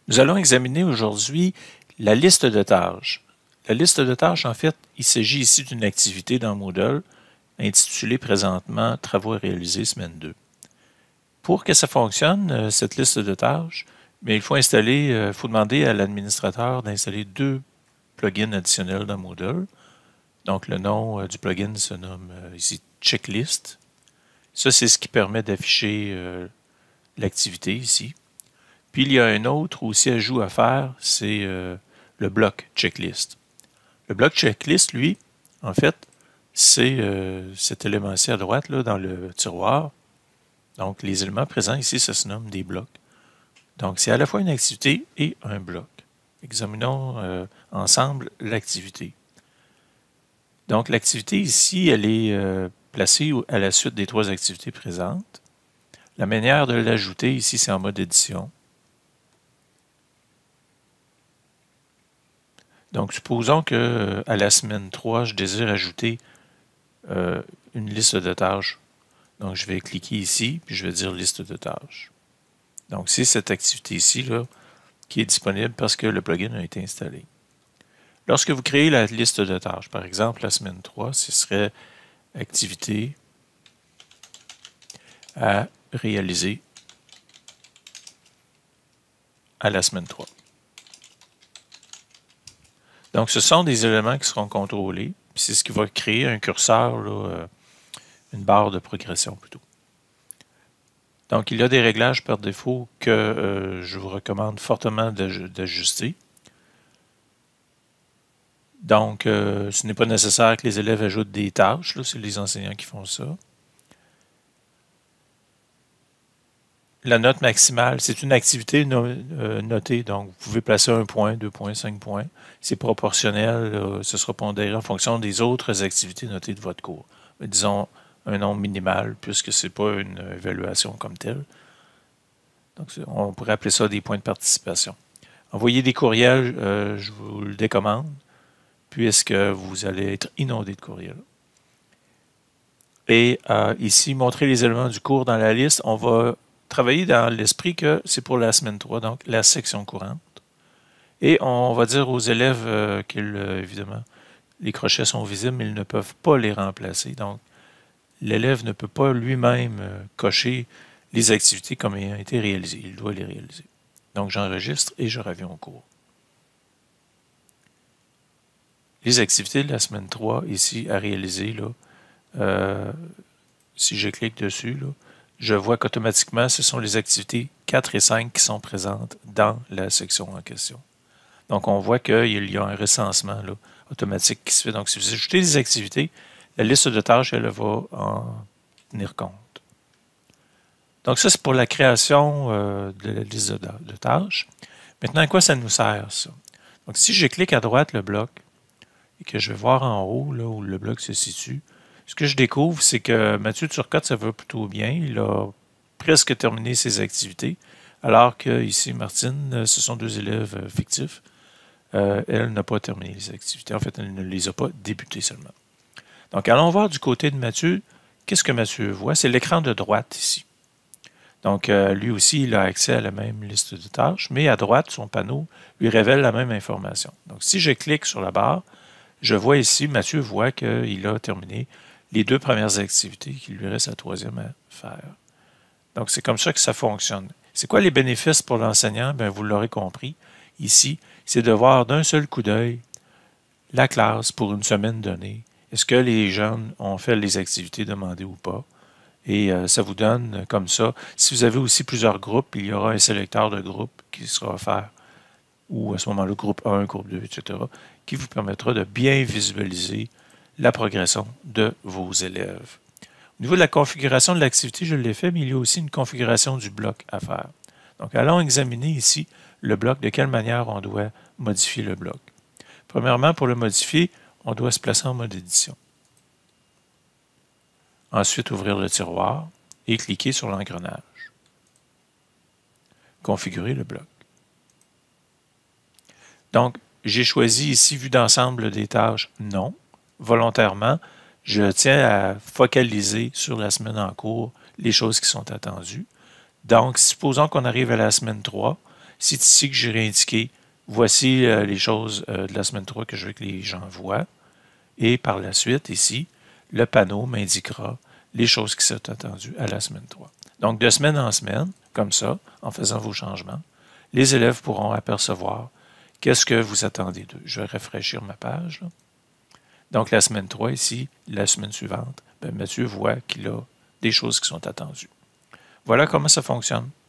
Nous allons examiner aujourd'hui la liste de tâches. La liste de tâches, en fait, il s'agit ici d'une activité dans Moodle intitulée présentement Travaux à réaliser semaine 2. Pour que ça fonctionne, cette liste de tâches, il faut demander à l'administrateur d'installer deux plugins additionnels dans Moodle. Donc, le nom du plugin se nomme ici Checklist. Ça, c'est ce qui permet d'afficher l'activité ici. Puis, il y a un autre aussi ajout à faire, c'est le bloc Checklist. Le bloc Checklist, lui, en fait, c'est cet élément-ci à droite, là, dans le tiroir. Donc, les éléments présents ici, ça se nomme des blocs. Donc, c'est à la fois une activité et un bloc. Examinons ensemble l'activité. Donc, l'activité ici, elle est placée à la suite des trois activités présentes. La manière de l'ajouter ici, c'est en mode édition. Donc, supposons que à la semaine 3, je désire ajouter une liste de tâches. Donc, je vais cliquer ici, puis je vais dire liste de tâches. Donc, c'est cette activité ici là, qui est disponible parce que le plugin a été installé. Lorsque vous créez la liste de tâches, par exemple, la semaine 3, ce serait activité à réaliser à la semaine 3. Donc, ce sont des éléments qui seront contrôlés. C'est ce qui va créer un curseur, là, une barre de progression plutôt. Donc, il y a des réglages par défaut que je vous recommande fortement d'ajuster. Donc, ce n'est pas nécessaire que les élèves ajoutent des tâches. C'est les enseignants qui font ça. La note maximale, c'est une activité notée. Donc, vous pouvez placer 1 point, 2 points, 5 points. C'est proportionnel. Ce sera pondéré en fonction des autres activités notées de votre cours. Disons un nombre minimal, puisque ce n'est pas une évaluation comme telle. Donc, on pourrait appeler ça des points de participation. Envoyer des courriels, je vous le décommande, puisque vous allez être inondé de courriels. Et ici, montrer les éléments du cours dans la liste. On va travailler dans l'esprit que c'est pour la semaine 3, donc la section courante. Et on va dire aux élèves évidemment, les crochets sont visibles, mais ils ne peuvent pas les remplacer. Donc, l'élève ne peut pas lui-même cocher les activités comme ayant été réalisées. Il doit les réaliser. Donc, j'enregistre et je reviens au cours. Les activités de la semaine 3, ici, à réaliser, là, si je clique dessus, là, je vois qu'automatiquement, ce sont les activités 4 et 5 qui sont présentes dans la section en question. Donc, on voit qu'il y a un recensement là, automatique qui se fait. Donc, si vous ajoutez des activités, la liste de tâches, elle va en tenir compte. Donc, ça, c'est pour la création de la liste de tâches. Maintenant, à quoi ça nous sert, ça? Donc, si je clique à droite le bloc et que je vais voir en haut, là où le bloc se situe, ce que je découvre, c'est que Mathieu Turcotte, ça va plutôt bien. Il a presque terminé ses activités, alors que ici, Martine, ce sont deux élèves fictifs. Elle n'a pas terminé les activités. En fait, elle ne les a pas débutées seulement. Donc, allons voir du côté de Mathieu. Qu'est-ce que Mathieu voit? C'est l'écran de droite ici. Donc, lui aussi, il a accès à la même liste de tâches, mais à droite, son panneau lui révèle la même information. Donc, si je clique sur la barre, je vois ici, Mathieu voit qu'il a terminé les deux premières activités, qu'il lui reste la troisième à faire. Donc, c'est comme ça que ça fonctionne. C'est quoi les bénéfices pour l'enseignant? Bien, vous l'aurez compris ici, c'est de voir d'un seul coup d'œil la classe pour une semaine donnée. Est-ce que les jeunes ont fait les activités demandées ou pas? Et ça vous donne comme ça. Si vous avez aussi plusieurs groupes, il y aura un sélecteur de groupe qui sera offert. Ou à ce moment-là, groupe 1, groupe 2, etc., qui vous permettra de bien visualiser la progression de vos élèves. Au niveau de la configuration de l'activité, je l'ai fait, mais il y a aussi une configuration du bloc à faire. Donc, allons examiner ici le bloc, de quelle manière on doit modifier le bloc. Premièrement, pour le modifier, on doit se placer en mode édition. Ensuite, ouvrir le tiroir et cliquer sur l'engrenage. Configurer le bloc. Donc, j'ai choisi ici vue d'ensemble des tâches, non. Volontairement, je tiens à focaliser sur la semaine en cours les choses qui sont attendues. Donc, supposons qu'on arrive à la semaine 3. C'est ici que j'ai indiqué, voici les choses de la semaine 3 que je veux que les gens voient. Et par la suite, ici, le panneau m'indiquera les choses qui sont attendues à la semaine 3. Donc, de semaine en semaine, comme ça, en faisant vos changements, les élèves pourront apercevoir qu'est-ce que vous attendez d'eux. Je vais rafraîchir ma page, là. Donc, la semaine 3 ici, la semaine suivante, Mathieu voit qu'il a des choses qui sont attendues. Voilà comment ça fonctionne.